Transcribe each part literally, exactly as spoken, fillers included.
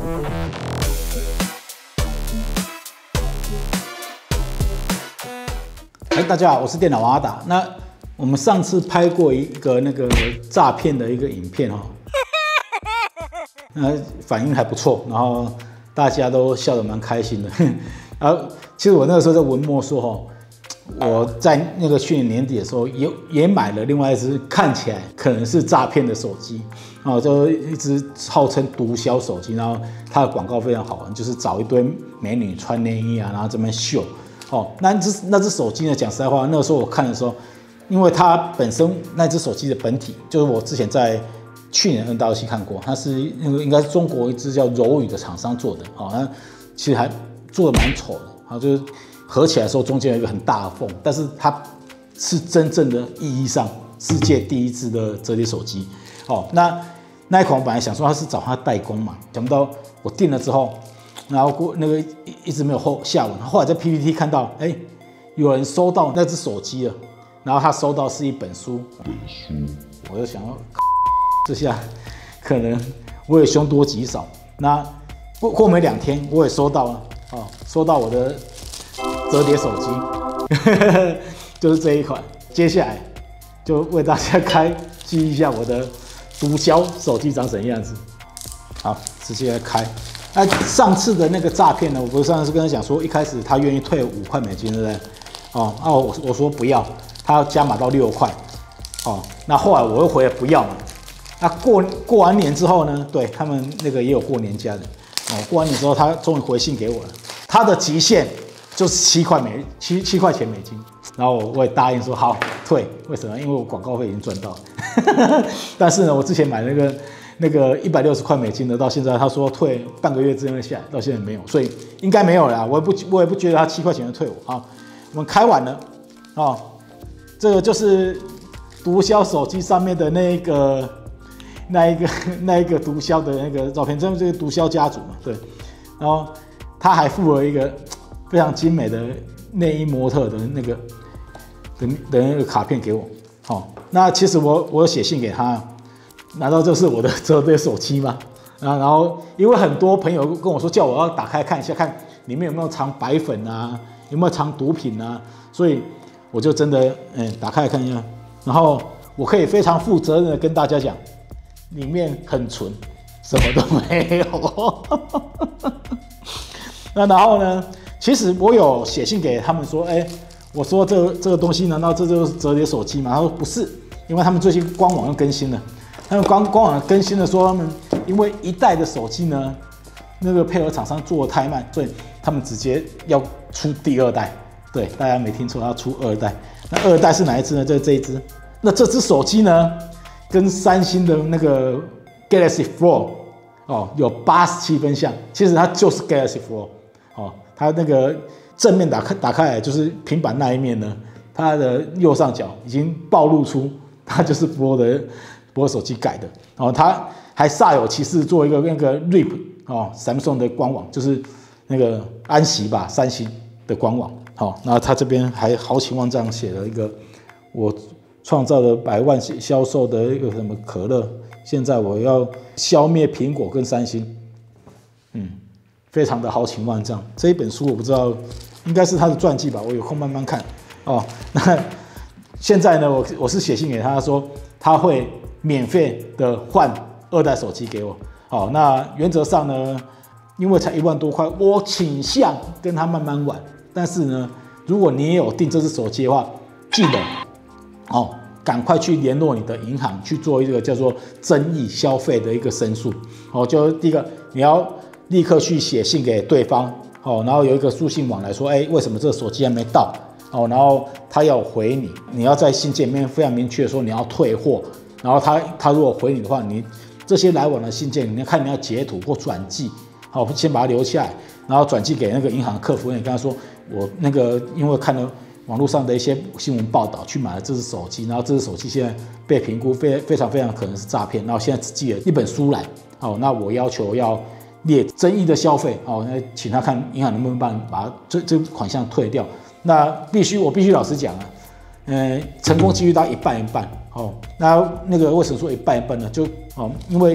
哎，大家好，我是电脑王阿达。那我们上次拍过一个那个诈骗的一个影片哈，那反应还不错，然后大家都笑得蛮开心的。然后其实我那个时候在文末说哈，我在那个去年年底的时候也也买了另外一只看起来可能是诈骗的手机，哦，就一只号称毒枭手机，然后它的广告非常好玩，就是找一堆美女穿内衣啊，然后这边秀。哦，那只那只手机呢？讲实在话，那个时候我看的时候，因为它本身那只手机的本体，就是我之前在去年 N W C 看过，它是那个应该是中国一支叫柔宇的厂商做的，哦，那其实还做的蛮丑的，啊，就是合起来的时候中间有一个很大的缝，但是它是真正的意义上世界第一支的折叠手机，哦，那那一款我本来想说它是找它代工嘛，想不到我订了之后。然后过那个一直没有后下文，后来在 P P T 看到，哎，有人收到那只手机了，然后他收到是一本书，本书，我就想要，这下可能我也凶多吉少。那过过没两天，我也收到了，哦，收到我的折叠手机，就是这一款。接下来就为大家开记一下我的毒枭手机长什么样子。好，直接来开。那、啊、上次的那个诈骗呢？我不是上次跟他讲说，一开始他愿意退五块美金，对不对？哦，那、啊、我我说不要，他要加码到六块。哦，那后来我又回来不要嘛。那、啊、过过完年之后呢？对他们那个也有过年假的。哦，过完年之后，他终于回信给我了。他的极限就是七块美七七块钱美金。然后我我也答应说好退，为什么？因为我广告费已经赚到了。但是呢，我之前买那个。那个一百六十块美金的，到现在他说退半个月之内下来，到现在没有，所以应该没有啦。我也不我也不觉得他七块钱就退我啊。我们开完了哦，这个就是毒枭手机上面的那一个那一个那一个毒枭的那个照片，这是毒枭家族嘛，对。然后他还附了一个非常精美的内衣模特的那个的的那个卡片给我。哦，那其实我我有写信给他。难道这是我的折叠手机吗？啊，然后因为很多朋友跟我说，叫我要打开看一下，看里面有没有藏白粉啊，有没有藏毒品啊，所以我就真的嗯打开来看一下，然后我可以非常负责任的跟大家讲，里面很纯，什么都没有。那然后呢，其实我有写信给他们说，哎，我说这个这个东西难道这就是折叠手机吗？他说不是，因为他们最近官网又更新了。他们官官网更新的说，他们因为一代的手机呢，那个配合厂商做的太慢，所以他们直接要出第二代。对，大家没听错，要出二代。那二代是哪一支呢？就是这一支。那这支手机呢，跟三星的那个 Galaxy Fold 哦有八十七分像，其实它就是 Galaxy Fold 哦，它那个正面打开打开来就是平板那一面呢，它的右上角已经暴露出它就是 Fold 的。我手机改的哦，他还煞有其事做一个那个 R I P 哦 ，Samsung 的官网就是那个安习吧，三星的官网。好、哦，那他这边还豪情万丈写了一个我创造了百万销售的一个什么可乐，现在我要消灭苹果跟三星，嗯，非常的豪情万丈。这一本书我不知道，应该是他的传记吧，我有空慢慢看哦。那现在呢，我我是写信给他说他会。免费的换二代手机给我，好，那原则上呢，因为才一万多块，我倾向跟他慢慢玩。但是呢，如果你也有订这只手机的话，记得哦，赶快去联络你的银行去做一个叫做争议消费的一个申诉。哦，就第一个，你要立刻去写信给对方，哦，然后有一个书信往来说，哎，为什么这个手机还没到？哦，然后他要回你，你要在信件里面非常明确的说你要退货。然后他他如果回你的话，你这些来往的信件，你看你要截图或转寄，好，先把它留下来，然后转寄给那个银行客服，你跟他说，我那个因为看了网络上的一些新闻报道，去买了这只手机，然后这只手机现在被评估非非常非常可能是诈骗，然后现在只寄了一本书来，好，那我要求要列争议的消费，好，那请他看银行能不能帮把这这款项退掉，那必须我必须老实讲啊。呃，成功几率大概一半一半哦。那那个为什么说一半一半呢？就哦，因为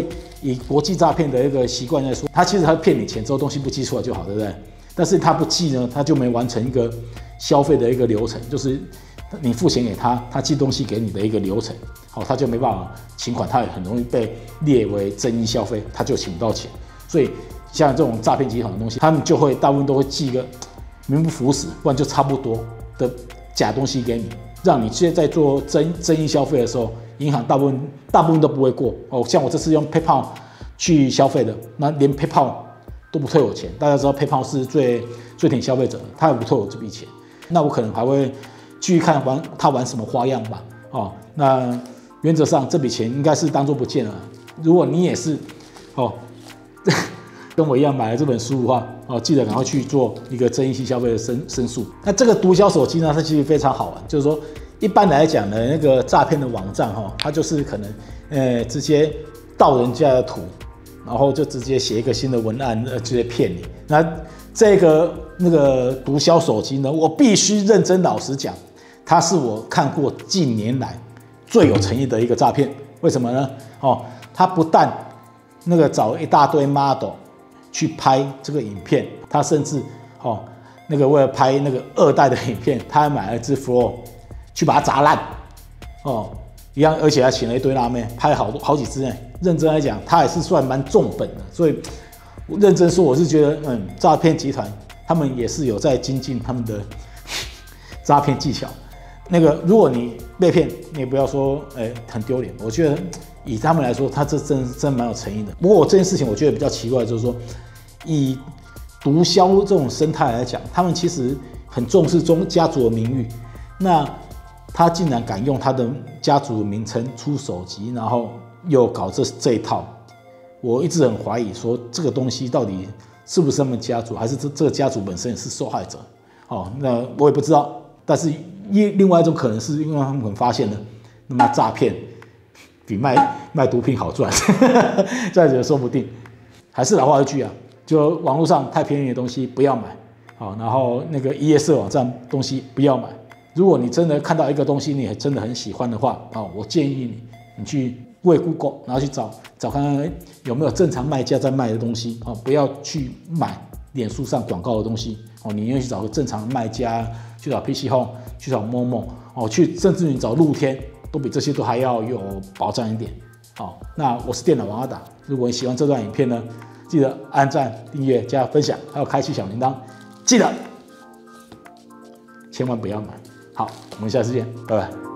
以国际诈骗的一个习惯来说，他其实他骗你钱之后东西不寄出来就好，对不对？但是他不寄呢，他就没完成一个消费的一个流程，就是你付钱给他，他寄东西给你的一个流程，好，他就没办法请款，他也很容易被列为争议消费，他就请不到钱。所以像这种诈骗集团的东西，他们就会大部分都会寄一个名不符实，不然就差不多的假东西给你，让你现在在做争争议消费的时候，银行大部分大部分都不会过哦。像我这次用 PayPal 去消费的，那连 PayPal 都不退我钱。大家知道 PayPal 是最最挺消费者的，他也不退我这笔钱。那我可能还会继续看玩他玩什么花样吧。哦，那原则上这笔钱应该是当做不见了。如果你也是哦跟我一样买了这本书的话，哦，记得赶快去做一个争议性消费的申申诉。那这个毒枭手机呢，它其实非常好玩，就是说一般来讲呢，那个诈骗的网站哈，它就是可能呃直接盗人家的图，然后就直接写一个新的文案，呃，直接骗你。那这个那个毒枭手机呢，我必须认真老实讲，它是我看过近年来最有诚意的一个诈骗。为什么呢？哦，它不但那个找一大堆 model 去拍这个影片，他甚至哦那个为了拍那个二代的影片，他还买了一支 Flow 去把它砸烂，哦一样，而且还请了一堆辣妹拍好多好几支呢。认真来讲，他也是算蛮重本的，所以我认真说，我是觉得嗯，诈骗集团他们也是有在精进他们的诈骗技巧。那个如果你被骗，你也不要说哎、欸、很丢脸，我觉得以他们来说，他这真真蛮有诚意的。不过我这件事情我觉得比较奇怪，就是说以毒枭这种生态来讲，他们其实很重视中家族的名誉，那他竟然敢用他的家族的名称出手机，然后又搞这这一套，我一直很怀疑说这个东西到底是不是他们家族，还是这这个家族本身也是受害者？哦，那我也不知道。但是另外一种可能是因为他们可能发现了，那么诈骗比卖卖毒品好赚，这样子说不定。还是老话一句啊，就网络上太便宜的东西不要买，好，然后那个一页式网站东西不要买。如果你真的看到一个东西，你真的很喜欢的话，哦，我建议你，你去喂 Google， 然后去找找看看有没有正常卖家在卖的东西，哦，不要去买脸书上广告的东西，哦，你愿意去找个正常的卖家，去找 P C Home， 去找 Momo， 哦，去甚至你找露天，都比这些都还要有保障一点。好，那我是电脑王阿达，如果你喜欢这段影片呢，记得按赞、订阅、加分享，还有开启小铃铛，记得千万不要买。好，我们下次见，拜拜。